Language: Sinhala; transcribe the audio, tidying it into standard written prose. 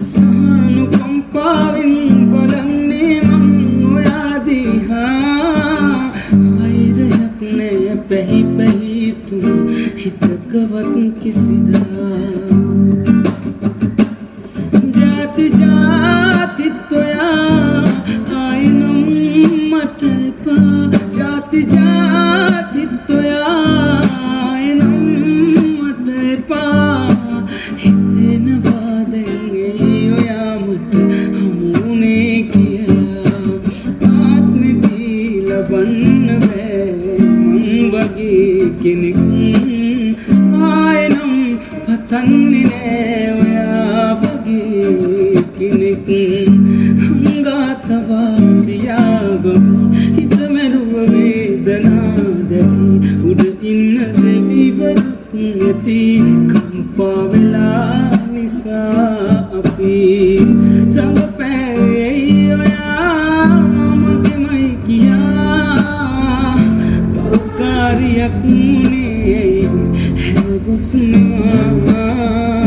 සානුකම්පාවෙන් බලන්නේ මං ඔයා දිහා වෛරයක් නෑ පැහි පැහි තුන් හිතකවත් කිසිදා ජාති ජාතිත් ඔයා ආයිනම් මට එපා ජාති ජාතිත් ඔයා ආයිනම් මට එපා හිතෙනවා දැන් ඔයා මට හමුුනේ කියලා ආත්මෙදී ලබන්න බෑ මං වගේ කෙනෙක් ආයිනම් පතන්නේ නෑ ඔයා වගේ කෙනෙක් හංගාතවා දියාගම හිත මැරුව වේදනා දැරි උඩ ඉන්න දෙවිවරුත් නැති කම්පා වෙලා නිසා අපි රඟපෑවේ ඔයා මගේමයි කියා පෞකාරියක් මුනේ හැගොස්නවා